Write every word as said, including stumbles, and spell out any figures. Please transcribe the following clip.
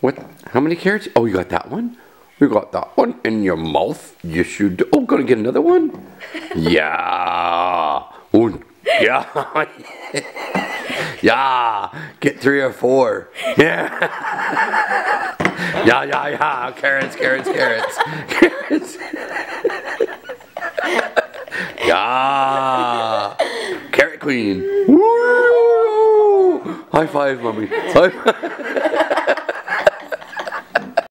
What? How many carrots? Oh, you got that one? You got that one in your mouth? Yes, you do. Oh, gonna get another one? Yeah. Oh, yeah. Yeah. Get three or four. Yeah. Yeah, yeah, yeah. Carrots, carrots, carrots. Carrots. Yeah. Carrot Queen. Woo! High five, mommy. High five.